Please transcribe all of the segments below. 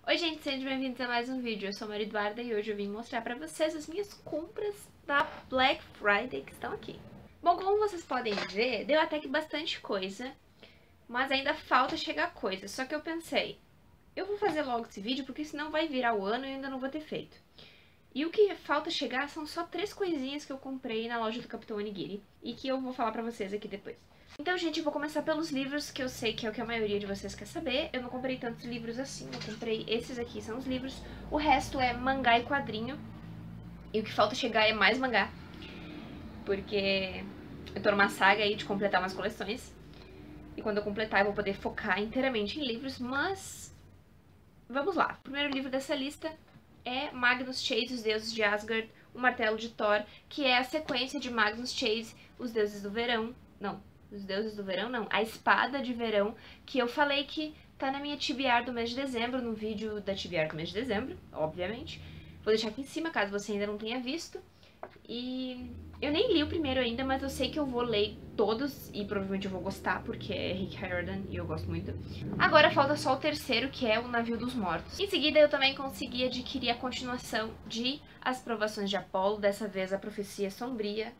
Oi gente, sejam bem-vindos a mais um vídeo. Eu sou a Maria Eduarda e hoje eu vim mostrar pra vocês as minhas compras da Black Friday que estão aqui. Bom, como vocês podem ver, deu até que bastante coisa, mas ainda falta chegar coisa. Só que eu pensei, eu vou fazer logo esse vídeo porque senão vai virar o ano e eu ainda não vou ter feito. E o que falta chegar são só 3 coisinhas que eu comprei na loja do Capitão Onigiri e que eu vou falar pra vocês aqui depois. Então, gente, eu vou começar pelos livros, que eu sei que é o que a maioria de vocês quer saber. Eu não comprei tantos livros assim, eu comprei esses aqui, são os livros. O resto é mangá e quadrinho. E o que falta chegar é mais mangá. Porque eu tô numa saga aí de completar umas coleções. E quando eu completar eu vou poder focar inteiramente em livros, mas... vamos lá. O primeiro livro dessa lista é Magnus Chase, Os Deuses de Asgard, O Martelo de Thor, que é a sequência de Magnus Chase, Os Deuses do Verão. Não, Os Deuses do Verão não, A Espada de Verão, que eu falei que tá na minha TBR do mês de dezembro, no vídeo da TBR do mês de dezembro, obviamente. Vou deixar aqui em cima, caso você ainda não tenha visto. E eu nem li o primeiro ainda, mas eu sei que eu vou ler todos e provavelmente eu vou gostar, porque é Rick Riordan e eu gosto muito. Agora falta só o terceiro, que é O Navio dos Mortos. Em seguida eu também consegui adquirir a continuação de As Provações de Apolo, dessa vez a Profecia Sombria,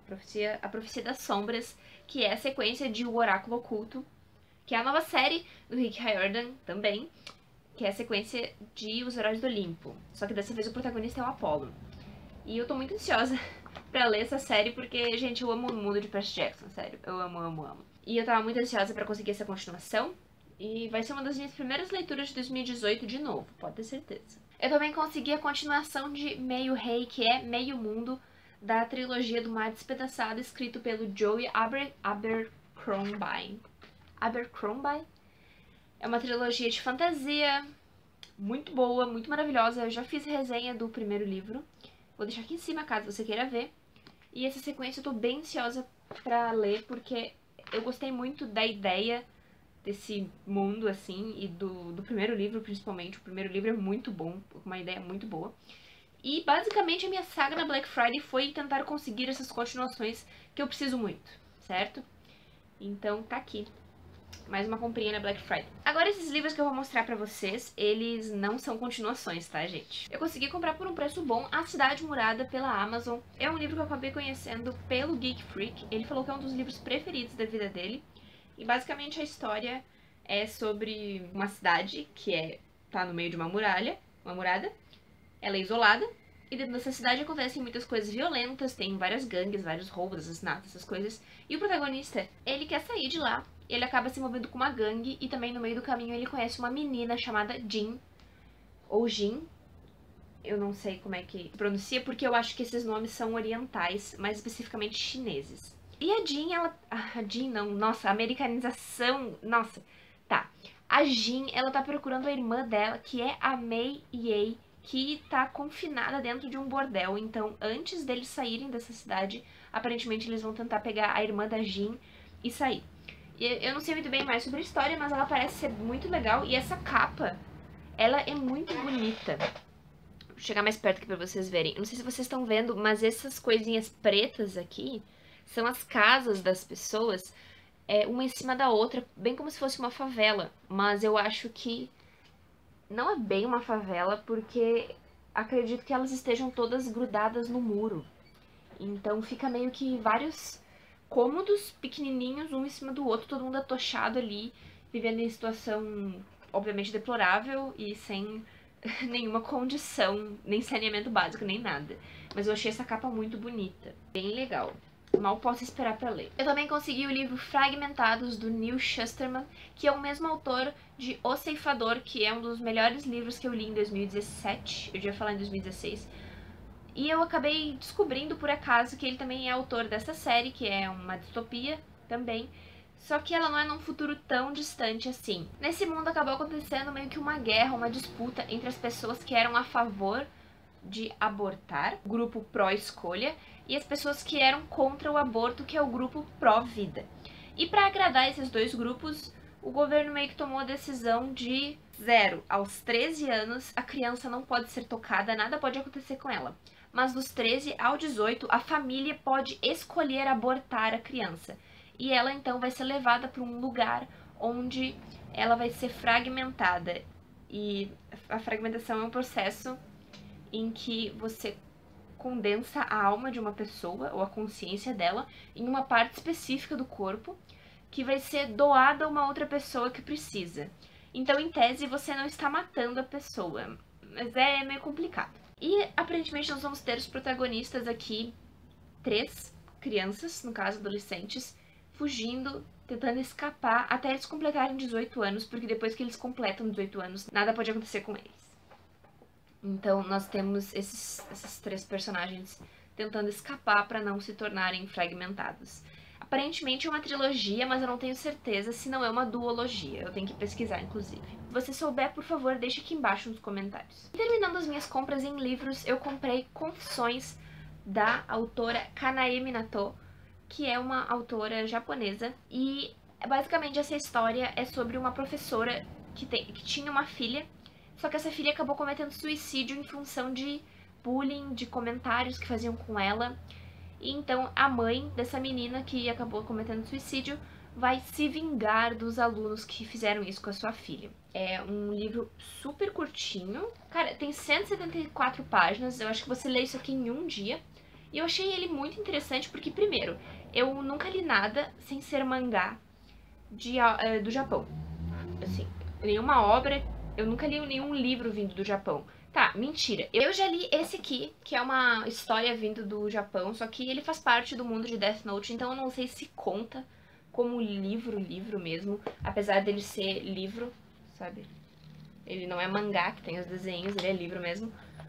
a Profecia das Sombras, que é a sequência de O Oráculo Oculto, que é a nova série do Rick Riordan também, que é a sequência de Os Heróis do Olimpo. Só que dessa vez o protagonista é o Apolo. E eu tô muito ansiosa pra ler essa série, porque, gente, eu amo o mundo de Percy Jackson, sério. Eu amo, amo, amo. E eu tava muito ansiosa pra conseguir essa continuação, e vai ser uma das minhas primeiras leituras de 2018 de novo, pode ter certeza. Eu também consegui a continuação de Meio Rei, que é Meio Mundo, da trilogia do Mar Despedaçado, escrito pelo Joey Abercrombie. Abercrombie? É uma trilogia de fantasia muito boa, muito maravilhosa. Eu já fiz resenha do primeiro livro. Vou deixar aqui em cima, caso você queira ver. E essa sequência eu tô bem ansiosa pra ler, porque eu gostei muito da ideia desse mundo, assim, e do primeiro livro, principalmente. O primeiro livro é muito bom, uma ideia muito boa. E, basicamente, a minha saga na Black Friday foi tentar conseguir essas continuações que eu preciso muito, certo? Então, tá aqui. Mais uma comprinha na Black Friday. Agora esses livros que eu vou mostrar pra vocês, eles não são continuações, tá, gente? Eu consegui comprar por um preço bom A Cidade Murada pela Amazon. É um livro que eu acabei conhecendo pelo Geek Freak. Ele falou que é um dos livros preferidos da vida dele. E basicamente a história é sobre uma cidade que tá no meio de uma muralha, uma murada. Ela é isolada. E dentro dessa cidade acontecem muitas coisas violentas, tem várias gangues, vários roubos, assassinatos, essas coisas. E o protagonista, ele quer sair de lá. Ele acaba se envolvendo com uma gangue e também no meio do caminho ele conhece uma menina chamada Jin, ou Jin, eu não sei como é que pronuncia, porque eu acho que esses nomes são orientais, mais especificamente chineses. E a Jin, a Jin não, nossa, a americanização, nossa, tá. A Jin, ela tá procurando a irmã dela, que é a Mei Yei, que tá confinada dentro de um bordel. Então, antes deles saírem dessa cidade, aparentemente eles vão tentar pegar a irmã da Jin e sair. Eu não sei muito bem mais sobre a história, mas ela parece ser muito legal. E essa capa, ela é muito bonita. Vou chegar mais perto aqui pra vocês verem. Eu não sei se vocês estão vendo, mas essas coisinhas pretas aqui são as casas das pessoas, uma em cima da outra, bem como se fosse uma favela. Mas eu acho que não é bem uma favela, porque acredito que elas estejam todas grudadas no muro. Então fica meio que vários cômodos pequenininhos, um em cima do outro, todo mundo atochado ali, vivendo em situação, obviamente, deplorável e sem nenhuma condição, nem saneamento básico, nem nada. Mas eu achei essa capa muito bonita, bem legal. Mal posso esperar pra ler. Eu também consegui o livro Fragmentados, do Neil Shusterman, que é o mesmo autor de O Ceifador, que é um dos melhores livros que eu li em 2017, eu já ia falar em 2016, e eu acabei descobrindo por acaso que ele também é autor dessa série, que é uma distopia também, só que ela não é num futuro tão distante assim. Nesse mundo acabou acontecendo meio que uma guerra, uma disputa entre as pessoas que eram a favor de abortar, o grupo pró-escolha, e as pessoas que eram contra o aborto, que é o grupo pró-vida. E para agradar esses dois grupos, o governo meio que tomou a decisão de 0 aos 13 anos, a criança não pode ser tocada, nada pode acontecer com ela. Mas dos 13 ao 18, a família pode escolher abortar a criança. E ela então vai ser levada para um lugar onde ela vai ser fragmentada. E a fragmentação é um processo em que você condensa a alma de uma pessoa, ou a consciência dela, em uma parte específica do corpo, que vai ser doada a uma outra pessoa que precisa. Então, em tese, você não está matando a pessoa, mas é meio complicado. E, aparentemente, nós vamos ter os protagonistas aqui, 3 crianças, no caso, adolescentes, fugindo, tentando escapar até eles completarem 18 anos, porque depois que eles completam 18 anos, nada pode acontecer com eles. Então, nós temos esses 3 personagens tentando escapar para não se tornarem fragmentados. Aparentemente é uma trilogia, mas eu não tenho certeza se não é uma duologia. Eu tenho que pesquisar, inclusive. Se você souber, por favor, deixe aqui embaixo nos comentários. Terminando as minhas compras em livros, eu comprei Confissões da autora Kanae Minato, que é uma autora japonesa. E, basicamente, essa história é sobre uma professora que tinha uma filha. Só que essa filha acabou cometendo suicídio em função de bullying, de comentários que faziam com ela. E então a mãe dessa menina que acabou cometendo suicídio vai se vingar dos alunos que fizeram isso com a sua filha. É um livro super curtinho. Cara, tem 174 páginas. Eu acho que você lê isso aqui em um dia. E eu achei ele muito interessante porque, primeiro, eu nunca li nada sem ser mangá do Japão. Assim, nenhuma obra... Eu nunca li nenhum livro vindo do Japão. Tá, mentira. Eu já li esse aqui, que é uma história vindo do Japão, só que ele faz parte do mundo de Death Note, então eu não sei se conta como livro mesmo, apesar dele ser livro, sabe? Ele não é mangá, que tem os desenhos, ele é livro mesmo.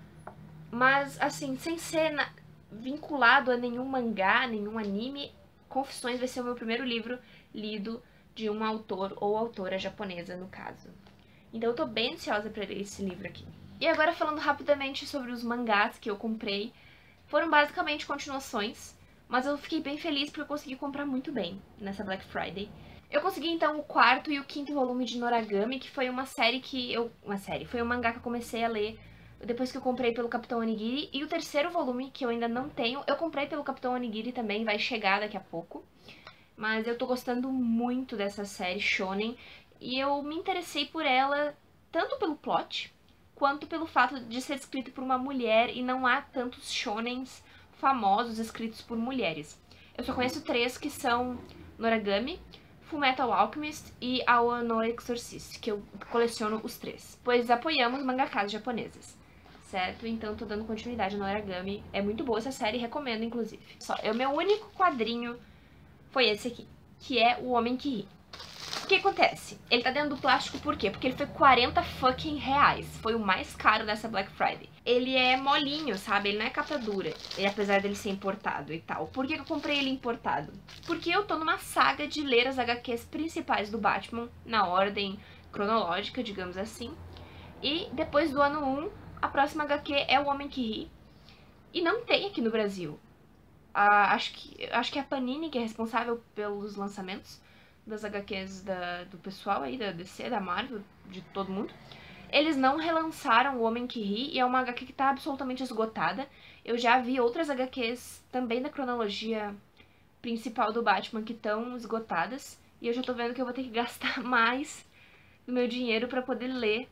Mas, assim, sem ser vinculado a nenhum mangá, nenhum anime, Confissões vai ser o meu primeiro livro lido de um autor ou autora japonesa, no caso. Então eu tô bem ansiosa pra ler esse livro aqui. E agora falando rapidamente sobre os mangás que eu comprei. Foram basicamente continuações, mas eu fiquei bem feliz porque eu consegui comprar muito bem nessa Black Friday. Eu consegui então o 4º e o 5º volume de Noragami, que foi uma série que eu... foi um mangá que eu comecei a ler depois que eu comprei pelo Capitão Onigiri. E o 3º volume, que eu ainda não tenho, eu comprei pelo Capitão Onigiri também, vai chegar daqui a pouco. Mas eu tô gostando muito dessa série shonen. E eu me interessei por ela tanto pelo plot, quanto pelo fato de ser escrito por uma mulher e não há tantos shonens famosos escritos por mulheres. Eu só conheço 3 que são Noragami, Fullmetal Alchemist e Awa no Exorcist, que eu coleciono os 3, pois apoiamos mangakas japonesas, certo? Então tô dando continuidade no Noragami. É muito boa essa série, recomendo inclusive. O meu único quadrinho foi esse aqui, que é O Homem que Ri. O que acontece? Ele tá dentro do plástico por quê? Porque ele foi 40 fucking reais. Foi o mais caro dessa Black Friday. Ele é molinho, sabe? Ele não é capa dura. Apesar dele ser importado e tal. Por que eu comprei ele importado? Porque eu tô numa saga de ler as HQs principais do Batman, na ordem cronológica, digamos assim. E depois do ano 1, a próxima HQ é O Homem que Ri. E não tem aqui no Brasil. Acho que é a Panini que é responsável pelos lançamentos das HQs do pessoal aí, da DC, da Marvel, de todo mundo. Eles não relançaram O Homem que Ri, e é uma HQ que tá absolutamente esgotada. Eu já vi outras HQs também da cronologia principal do Batman que estão esgotadas, e eu já tô vendo que eu vou ter que gastar mais do meu dinheiro pra poder ler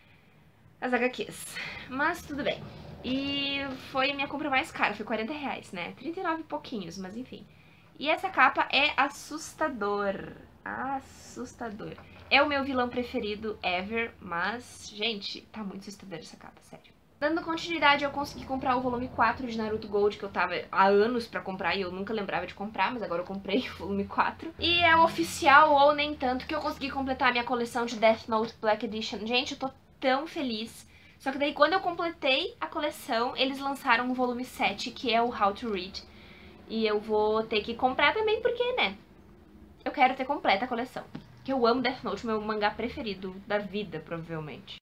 as HQs. Mas tudo bem. E foi a minha compra mais cara, foi 40 reais, né? 39 e pouquinhos, mas enfim. E essa capa é assustador. Assustador. É o meu vilão preferido ever, mas, gente, tá muito assustador essa capa, sério. Dando continuidade, eu consegui comprar o volume 4 de Naruto Gold, que eu tava há anos pra comprar e eu nunca lembrava de comprar, mas agora eu comprei o volume 4. E é oficial, ou nem tanto, que eu consegui completar a minha coleção de Death Note Black Edition. Gente, eu tô tão feliz. Só que daí, quando eu completei a coleção, eles lançaram o volume 7, que é o How to Read. E eu vou ter que comprar também, porque, né, eu quero ter completa a coleção. Que eu amo Death Note, meu mangá preferido da vida, provavelmente.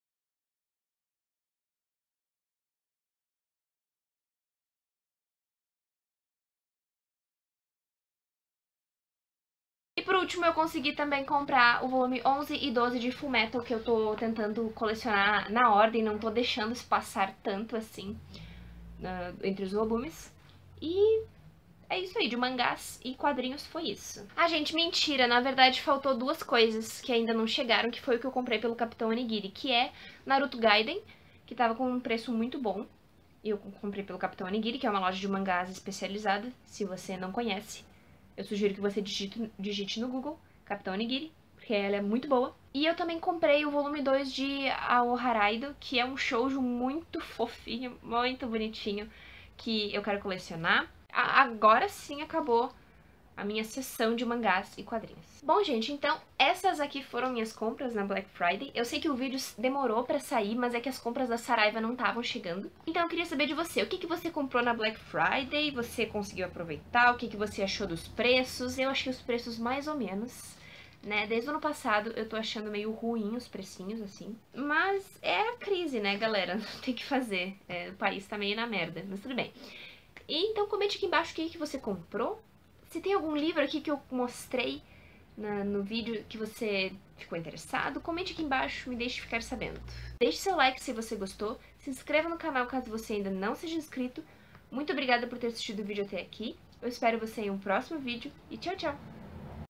E por último, eu consegui também comprar o volume 11 e 12 de Fullmetal, que eu tô tentando colecionar na ordem, não tô deixando se passar tanto assim entre os volumes. E é isso aí, de mangás e quadrinhos foi isso. Ah, gente, mentira, na verdade faltou duas coisas que ainda não chegaram, que foi o que eu comprei pelo Capitão Onigiri, que é Naruto Gaiden, que tava com um preço muito bom. Eu comprei pelo Capitão Onigiri, que é uma loja de mangás especializada, se você não conhece. Eu sugiro que você digite no Google, Capitão Onigiri, porque ela é muito boa. E eu também comprei o volume 2 de Aoharaido, que é um shoujo muito fofinho, muito bonitinho, que eu quero colecionar. Agora sim acabou a minha sessão de mangás e quadrinhos. Bom, gente, então essas aqui foram minhas compras na Black Friday. Eu sei que o vídeo demorou pra sair, mas é que as compras da Saraiva não estavam chegando. Então eu queria saber de você, o que você comprou na Black Friday? Você conseguiu aproveitar? O que você achou dos preços? Eu achei os preços mais ou menos, né? Desde o ano passado eu tô achando meio ruim os precinhos, assim. Mas é a crise, né, galera? Não tem o que fazer. O país tá meio na merda, mas tudo bem. E então comente aqui embaixo o que você comprou. Se tem algum livro aqui que eu mostrei no vídeo que você ficou interessado, comente aqui embaixo, me deixe ficar sabendo. Deixe seu like se você gostou, se inscreva no canal caso você ainda não seja inscrito. Muito obrigada por ter assistido o vídeo até aqui. Eu espero você em um próximo vídeo e tchau, tchau!